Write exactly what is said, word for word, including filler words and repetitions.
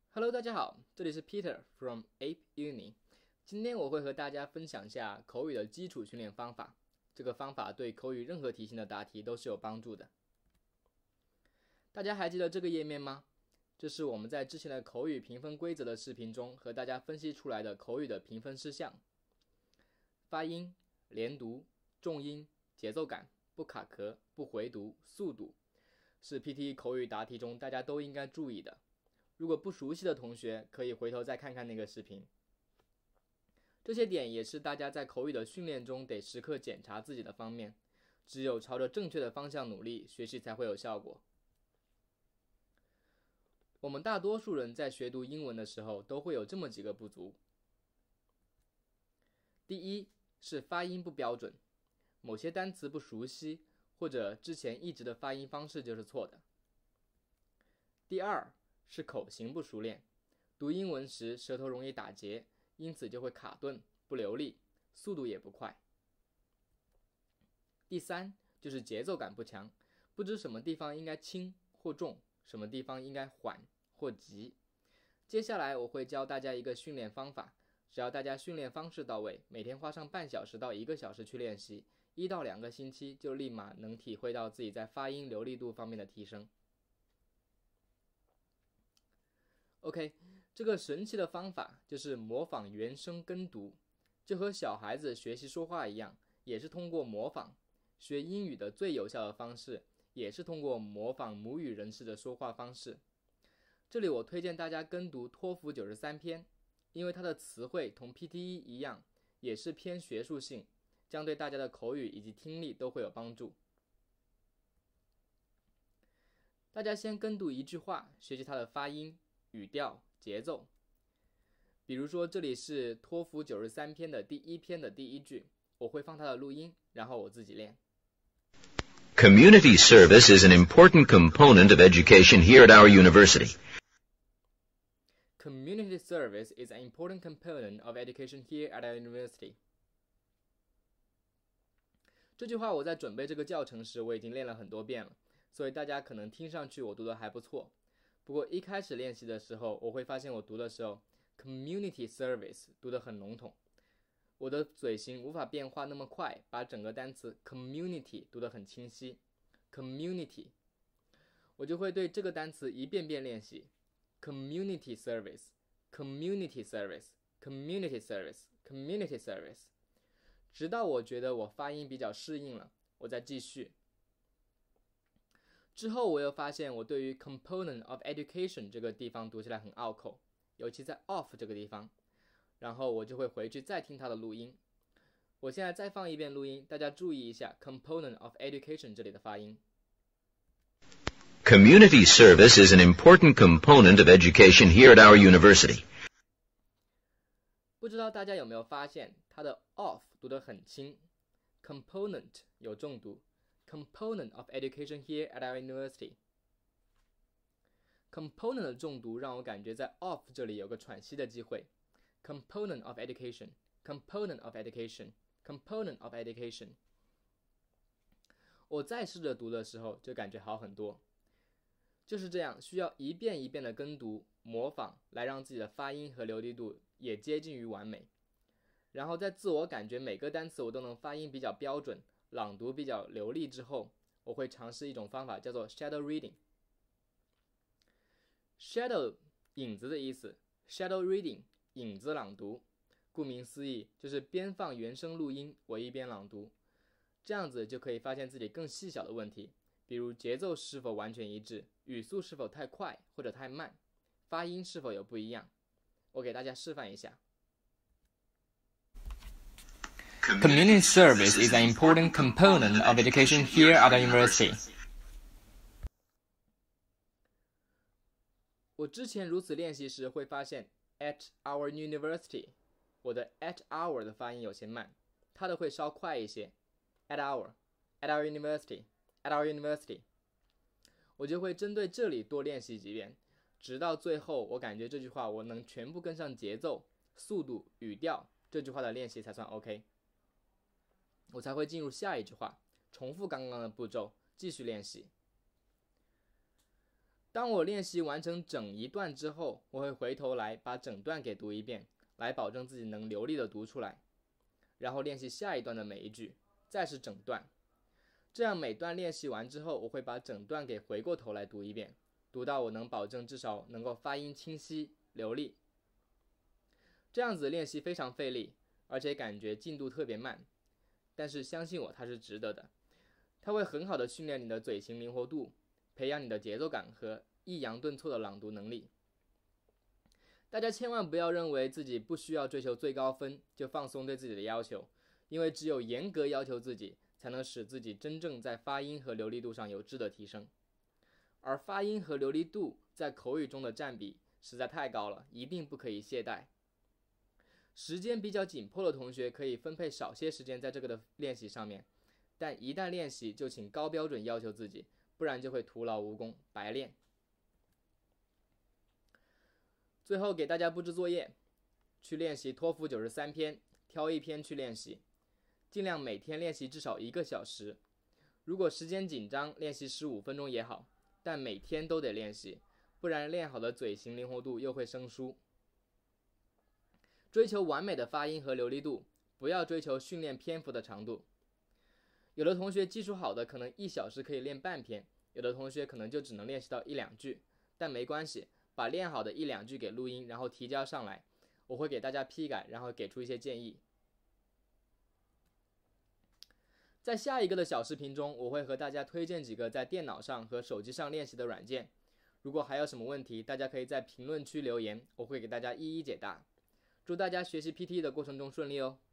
Hello， 大家好，这里是 Peter from Ape Uni。今天我会和大家分享一下口语的基础训练方法。这个方法对口语任何题型的答题都是有帮助的。大家还记得这个页面吗？这是我们在之前的口语评分规则的视频中和大家分析出来的口语的评分事项。发音、连读、重音、节奏感、不卡壳、不回读、速度，是 P T E 口语答题中大家都应该注意的。如果不熟悉的同学，可以回头再看看那个视频。这些点也是大家在口语的训练中得时刻检查自己的方面，只有朝着正确的方向努力，学习才会有效果。我们大多数人在学读英文的时候都会有这么几个不足。第一是发音不标准，某些单词不熟悉，或者之前一直的发音方式就是错的。第二是口型不熟练，读英文时舌头容易打结，因此就会卡顿、不流利，速度也不快。第三就是节奏感不强，不知什么地方应该轻或重，什么地方应该缓或急。接下来我会教大家一个训练方法，只要大家训练方式到位，每天花上半小时到一个小时去练习，一到两个星期就立马能体会到自己在发音流利度方面的提升。OK， 这个神奇的方法就是模仿原声跟读，就和小孩子学习说话一样，也是通过模仿。学英语的最有效的方式，也是通过模仿母语人士的说话方式。这里我推荐大家跟读托福九十三篇，因为它的词汇同 P T E 一样，也是偏学术性，将对大家的口语以及听力都会有帮助。大家先跟读一句话，学习它的发音、语调、节奏。比如说这里是托福九十三篇的第一篇的第一句，我会放它的录音，然后我自己练。 Community service is an important component of education here at our university. Community service is an important component of education here at our university. 这句话我在准备这个教程时我已经练了很多遍了，所以大家可能听上去我读的还不错。不过一开始练习的时候，我会发现我读的时候 community service 读得很笼统，我的嘴型无法变化那么快，把整个单词 community 读得很清晰。 community 我就会对这个单词一遍遍练习， community service community service community service community service， 直到我觉得我发音比较适应了，我再继续。之后我又发现我对于 component of education 这个地方读起来很拗口，尤其在 of 这个地方，然后我就会回去再听它的录音。我现在再放一遍录音，大家注意一下 component of education 这里的发音。 Community service is an important component of education here at our university. 不知道大家有没有发现它的 of 读得很轻， component 有重读， component of education here at our university。 component 的重读让我感觉在 of 这里有个喘息的机会， component of education component of education component of education。 我再试着读的时候就感觉好很多。就是这样，需要一遍一遍的跟读模仿，来让自己的发音和流利度也接近于完美。然后在自我感觉每个单词我都能发音比较标准，朗读比较流利之后，我会尝试一种方法叫做 shadow reading。 shadow 影子的意思， shadow reading 影子朗读，顾名思义就是边放原声录音我一边朗读，这样子就可以发现自己更细小的问题，比如节奏是否完全一致，语速是否太快或者太慢，发音是否有不一样。我给大家示范一下。 Community service is an important component of education here at the university. 我之前如此练习时会发现 at our university 我的 at our 的发音有些慢，它的会稍快一些， at our at our university at our university。 我就会针对这里多练习几遍，直到最后我感觉这句话我能全部跟上节奏、速度、语调，这句话的练习才算 OK， 我才会进入下一句话，重复刚刚的步骤继续练习。 当我练习完成整一段之后，我会回头来把整段给读一遍，来保证自己能流利的读出来，然后练习下一段的每一句，再是整段。这样每段练习完之后，我会把整段给回过头来读一遍，读到我能保证至少能够发音清晰流利。这样子练习非常费力，而且感觉进度特别慢，但是相信我，它是值得的。它会很好的训练你的嘴型灵活度，培养你的节奏感和抑扬顿挫的朗读能力。大家千万不要认为自己不需要追求最高分就放松对自己的要求，因为只有严格要求自己，才能使自己真正在发音和流利度上有质的提升。而发音和流利度在口语中的占比实在太高了，一定不可以懈怠。时间比较紧迫的同学可以分配少些时间在这个的练习上面，但一旦练习就请高标准要求自己，不然就会徒劳无功，白练。最后给大家布置作业，去练习托福九十三篇，挑一篇去练习，尽量每天练习至少一个小时。如果时间紧张，练习十五分钟也好，但每天都得练习，不然练好的嘴型灵活度又会生疏。追求完美的发音和流利度，不要追求训练篇幅的长度。有的同学基础好的可能一小时可以练半篇，有的同学可能就只能练习到一两句，但没关系，把练好的一两句给录音，然后提交上来，我会给大家批改，然后给出一些建议。在下一个的小视频中，我会和大家推荐几个在电脑上和手机上练习的软件。如果还有什么问题，大家可以在评论区留言，我会给大家一一解答。祝大家学习 P T E 的过程中顺利哦。